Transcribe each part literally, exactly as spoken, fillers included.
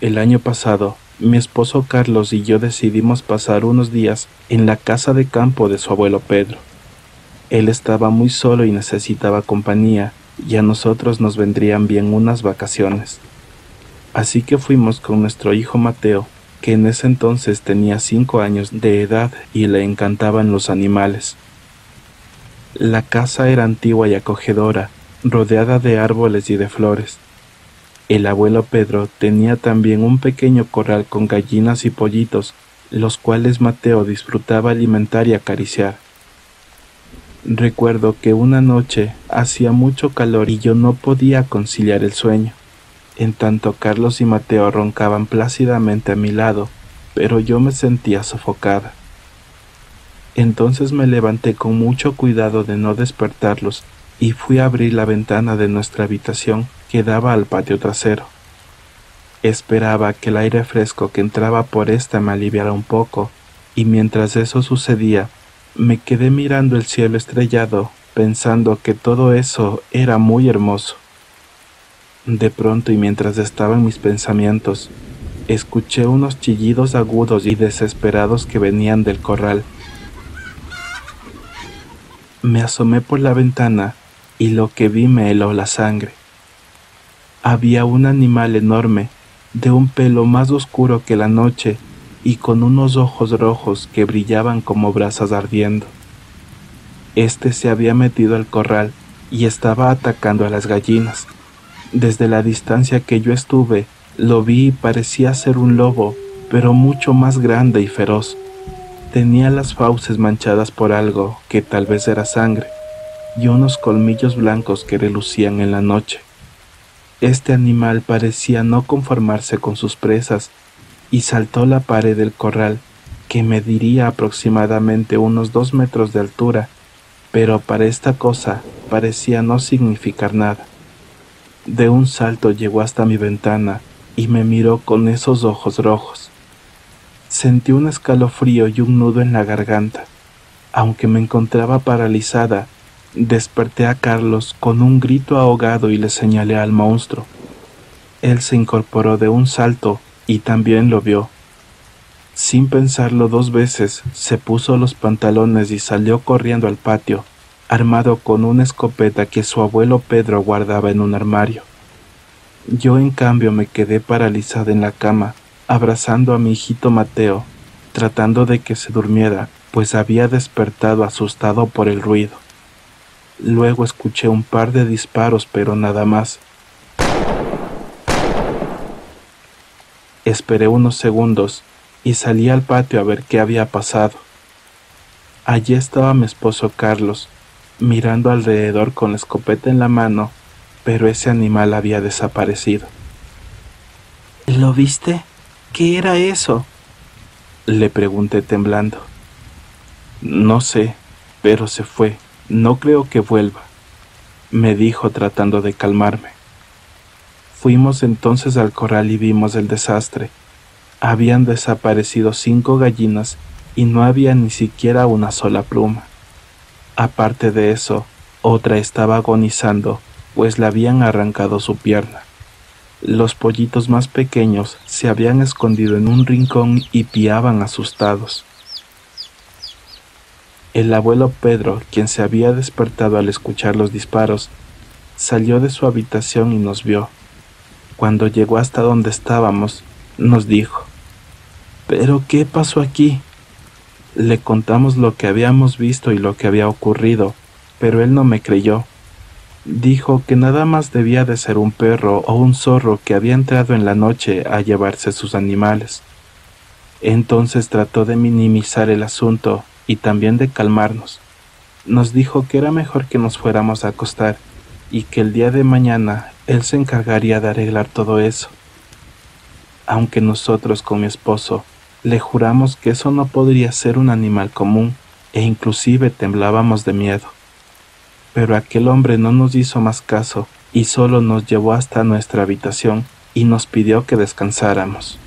El año pasado, mi esposo Carlos y yo decidimos pasar unos días en la casa de campo de su abuelo Pedro. Él estaba muy solo y necesitaba compañía, y a nosotros nos vendrían bien unas vacaciones. Así que fuimos con nuestro hijo Mateo, que en ese entonces tenía cinco años de edad y le encantaban los animales. La casa era antigua y acogedora, rodeada de árboles y de flores. El abuelo Pedro tenía también un pequeño corral con gallinas y pollitos, los cuales Mateo disfrutaba alimentar y acariciar. Recuerdo que una noche hacía mucho calor y yo no podía conciliar el sueño. En tanto Carlos y Mateo roncaban plácidamente a mi lado, pero yo me sentía sofocada. Entonces me levanté con mucho cuidado de no despertarlos y fui a abrir la ventana de nuestra habitación que daba al patio trasero. Esperaba que el aire fresco que entraba por esta me aliviara un poco, y mientras eso sucedía, me quedé mirando el cielo estrellado, pensando que todo eso era muy hermoso. De pronto, y mientras estaba en mis pensamientos, escuché unos chillidos agudos y desesperados que venían del corral. Me asomé por la ventana y lo que vi me heló la sangre. Había un animal enorme, de un pelo más oscuro que la noche y con unos ojos rojos que brillaban como brasas ardiendo. Este se había metido al corral y estaba atacando a las gallinas. Desde la distancia que yo estuve, lo vi y parecía ser un lobo, pero mucho más grande y feroz. Tenía las fauces manchadas por algo que tal vez era sangre, y unos colmillos blancos que relucían en la noche. Este animal parecía no conformarse con sus presas, y saltó la pared del corral, que mediría aproximadamente unos dos metros de altura, pero para esta cosa parecía no significar nada. De un salto llegó hasta mi ventana y me miró con esos ojos rojos. Sentí un escalofrío y un nudo en la garganta. Aunque me encontraba paralizada, desperté a Carlos con un grito ahogado y le señalé al monstruo. Él se incorporó de un salto y también lo vio. Sin pensarlo dos veces, se puso los pantalones y salió corriendo al patio, armado con una escopeta que su abuelo Pedro guardaba en un armario. Yo, en cambio, me quedé paralizada en la cama, abrazando a mi hijito Mateo, tratando de que se durmiera, pues había despertado asustado por el ruido. Luego escuché un par de disparos, pero nada más. Esperé unos segundos y salí al patio a ver qué había pasado. Allí estaba mi esposo Carlos, mirando alrededor con la escopeta en la mano, pero ese animal había desaparecido. ¿Lo viste? ¿Qué era eso?, le pregunté temblando. No sé, pero se fue. No creo que vuelva, me dijo tratando de calmarme. Fuimos entonces al corral y vimos el desastre. Habían desaparecido cinco gallinas y no había ni siquiera una sola pluma. Aparte de eso, otra estaba agonizando, pues le habían arrancado su pierna. Los pollitos más pequeños se habían escondido en un rincón y piaban asustados. El abuelo Pedro, quien se había despertado al escuchar los disparos, salió de su habitación y nos vio. Cuando llegó hasta donde estábamos, nos dijo: ¿Pero qué pasó aquí? Le contamos lo que habíamos visto y lo que había ocurrido, pero él no me creyó. Dijo que nada más debía de ser un perro o un zorro que había entrado en la noche a llevarse sus animales. Entonces trató de minimizar el asunto y también de calmarnos. Nos dijo que era mejor que nos fuéramos a acostar y que el día de mañana él se encargaría de arreglar todo eso. Aunque nosotros con mi esposo le juramos que eso no podría ser un animal común e inclusive temblábamos de miedo. Pero aquel hombre no nos hizo más caso y solo nos llevó hasta nuestra habitación y nos pidió que descansáramos.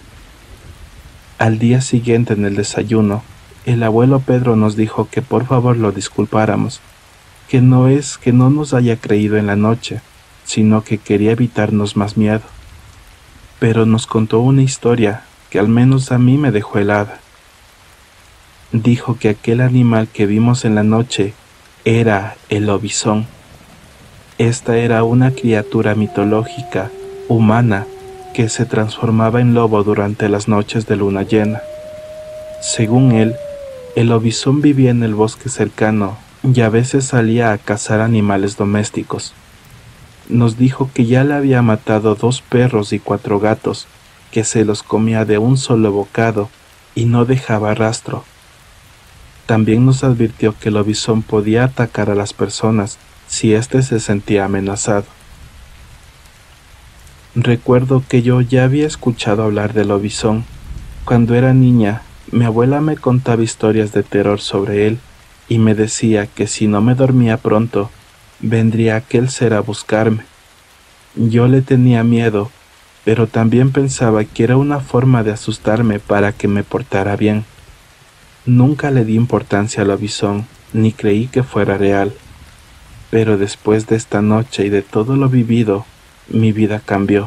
Al día siguiente, en el desayuno, el abuelo Pedro nos dijo que por favor lo disculpáramos, que no es que no nos haya creído en la noche, sino que quería evitarnos más miedo. pero nos contó una historia que al menos a mí me dejó helada. Dijo que aquel animal que vimos en la noche era el lobizón. Esta era una criatura mitológica, humana, que se transformaba en lobo durante las noches de luna llena. Según él, el lobizón vivía en el bosque cercano y a veces salía a cazar animales domésticos. Nos dijo que ya le había matado dos perros y cuatro gatos, que se los comía de un solo bocado y no dejaba rastro. También nos advirtió que el lobizón podía atacar a las personas si éste se sentía amenazado. Recuerdo que yo ya había escuchado hablar del lobizón. Cuando era niña, mi abuela me contaba historias de terror sobre él y me decía que si no me dormía pronto, vendría aquel ser a buscarme. Yo le tenía miedo, pero también pensaba que era una forma de asustarme para que me portara bien. Nunca le di importancia al lobizón, ni creí que fuera real. Pero después de esta noche y de todo lo vivido, mi vida cambió.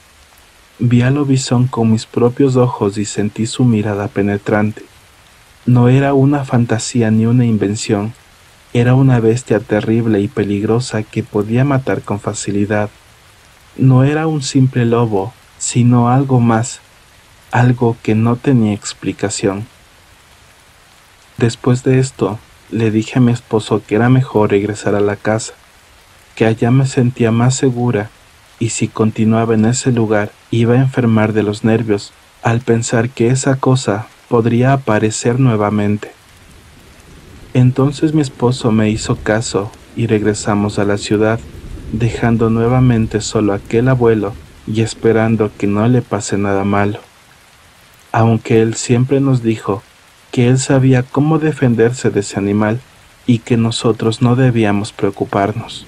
Vi al lobizón con mis propios ojos y sentí su mirada penetrante. No era una fantasía ni una invención, era una bestia terrible y peligrosa que podía matar con facilidad. No era un simple lobo, sino algo más, algo que no tenía explicación. Después de esto, le dije a mi esposo que era mejor regresar a la casa, que allá me sentía más segura y si continuaba en ese lugar iba a enfermar de los nervios al pensar que esa cosa podría aparecer nuevamente. Entonces mi esposo me hizo caso y regresamos a la ciudad, dejando nuevamente solo a aquel abuelo y esperando que no le pase nada malo. Aunque él siempre nos dijo que él sabía cómo defenderse de ese animal y que nosotros no debíamos preocuparnos.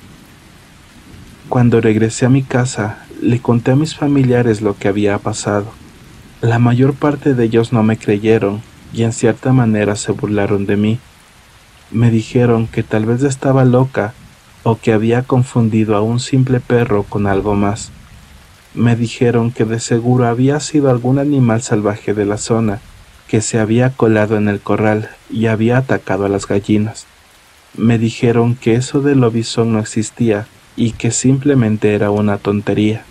Cuando regresé a mi casa, le conté a mis familiares lo que había pasado. La mayor parte de ellos no me creyeron y en cierta manera se burlaron de mí. Me dijeron que tal vez estaba loca o que había confundido a un simple perro con algo más. Me dijeron que de seguro había sido algún animal salvaje de la zona que se había colado en el corral y había atacado a las gallinas. Me dijeron que eso del lobizón no existía y que simplemente era una tontería.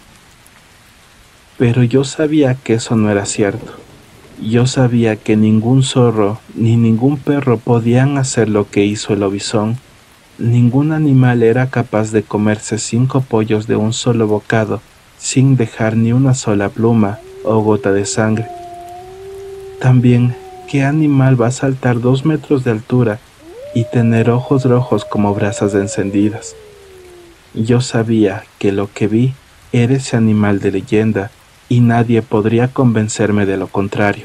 Pero yo sabía que eso no era cierto. Yo sabía que ningún zorro ni ningún perro podían hacer lo que hizo el lobizón. Ningún animal era capaz de comerse cinco pollos de un solo bocado sin dejar ni una sola pluma o gota de sangre. También, ¿qué animal va a saltar dos metros de altura y tener ojos rojos como brasas encendidas? Yo sabía que lo que vi era ese animal de leyenda y nadie podría convencerme de lo contrario.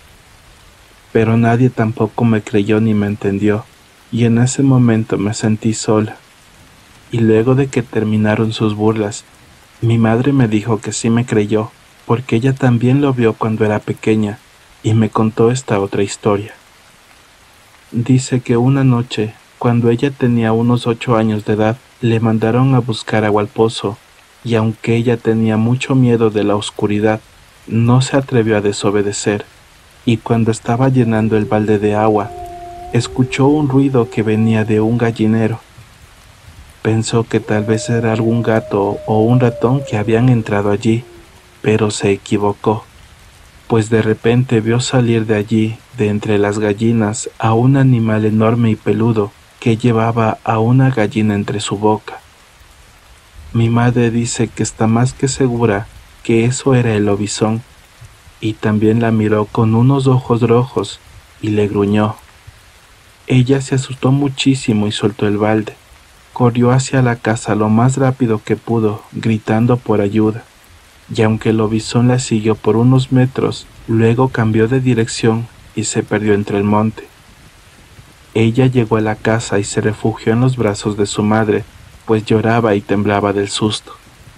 Pero nadie tampoco me creyó ni me entendió, y en ese momento me sentí sola. Y luego de que terminaron sus burlas, mi madre me dijo que sí me creyó, porque ella también lo vio cuando era pequeña, y me contó esta otra historia. Dice que una noche, cuando ella tenía unos ocho años de edad, le mandaron a buscar agua al pozo, y aunque ella tenía mucho miedo de la oscuridad, no se atrevió a desobedecer, y cuando estaba llenando el balde de agua, escuchó un ruido que venía de un gallinero. Pensó que tal vez era algún gato o un ratón que habían entrado allí, pero se equivocó, pues de repente vio salir de allí, de entre las gallinas, a un animal enorme y peludo que llevaba a una gallina entre su boca. Mi madre dice que está más que segura que eso era el lobizón, y también la miró con unos ojos rojos y le gruñó. Ella se asustó muchísimo y soltó el balde. Corrió hacia la casa lo más rápido que pudo, gritando por ayuda, y aunque el lobizón la siguió por unos metros, luego cambió de dirección y se perdió entre el monte. Ella llegó a la casa y se refugió en los brazos de su madre, pues lloraba y temblaba del susto.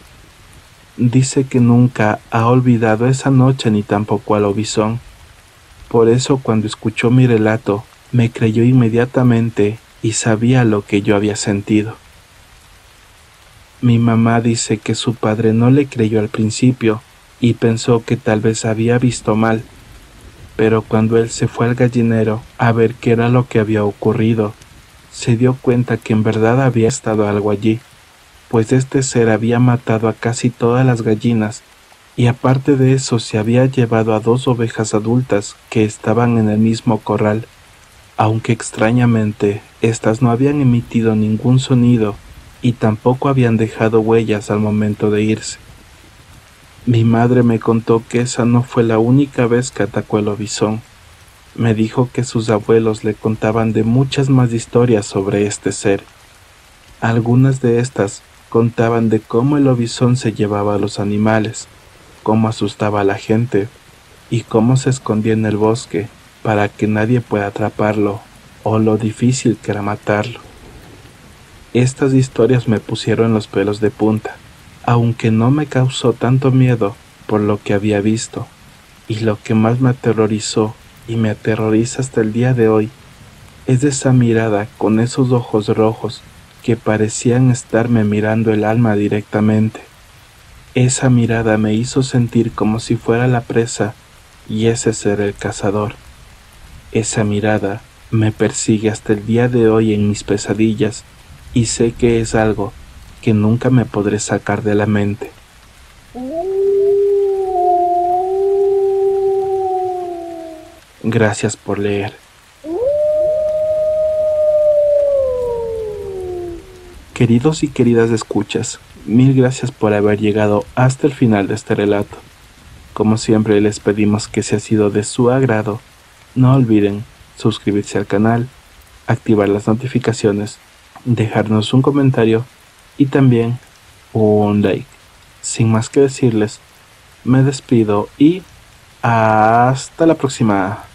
Dice que nunca ha olvidado esa noche ni tampoco al lobizón. Por eso cuando escuchó mi relato, me creyó inmediatamente y sabía lo que yo había sentido. Mi mamá dice que su padre no le creyó al principio, y pensó que tal vez había visto mal, pero cuando él se fue al gallinero a ver qué era lo que había ocurrido, se dio cuenta que en verdad había estado algo allí, pues este ser había matado a casi todas las gallinas, y aparte de eso se había llevado a dos ovejas adultas que estaban en el mismo corral, aunque extrañamente éstas no habían emitido ningún sonido y tampoco habían dejado huellas al momento de irse. Mi madre me contó que esa no fue la única vez que atacó el lobizón. Me dijo que sus abuelos le contaban de muchas más historias sobre este ser. Algunas de estas contaban de cómo el lobizón se llevaba a los animales, cómo asustaba a la gente y cómo se escondía en el bosque para que nadie pueda atraparlo o lo difícil que era matarlo. Estas historias me pusieron los pelos de punta, aunque no me causó tanto miedo por lo que había visto, y lo que más me aterrorizó y me aterroriza hasta el día de hoy es esa mirada con esos ojos rojos que parecían estarme mirando el alma directamente. Esa mirada me hizo sentir como si fuera la presa y ese ser el cazador. Esa mirada me persigue hasta el día de hoy en mis pesadillas y sé que es algo que nunca me podré sacar de la mente. Gracias por leer. Queridos y queridas escuchas, mil gracias por haber llegado hasta el final de este relato. Como siempre les pedimos que si ha sido de su agrado, no olviden suscribirse al canal, activar las notificaciones, dejarnos un comentario y también un like. Sin más que decirles, me despido y hasta la próxima.